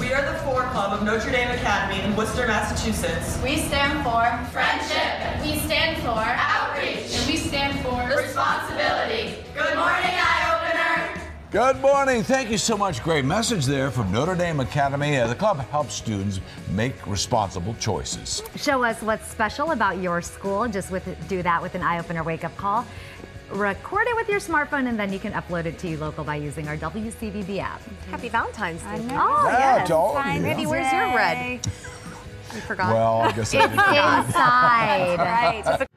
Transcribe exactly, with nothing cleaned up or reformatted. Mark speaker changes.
Speaker 1: We are the Four Club of Notre Dame Academy in Worcester, Massachusetts.
Speaker 2: We stand for
Speaker 3: friendship.
Speaker 2: We stand for
Speaker 3: outreach.
Speaker 2: And we stand for
Speaker 3: responsibility. Good morning, Eye Opener.
Speaker 4: Good morning. Thank you so much. Great message there from Notre Dame Academy. Uh, the club helps students make responsible choices.
Speaker 5: Show us what's special about your school. Just with do that with an Eye Opener Wake Up Call. Record it with your smartphone, and then you can upload it to you local by using our W C V B app.
Speaker 6: Happy Valentine's Day.
Speaker 5: Oh,
Speaker 4: Yeah,
Speaker 5: yes.
Speaker 4: to all of you.
Speaker 6: Randy, where's your red? You forgot.
Speaker 4: Well, I guess I
Speaker 5: It's
Speaker 4: did.
Speaker 5: inside.
Speaker 6: Right.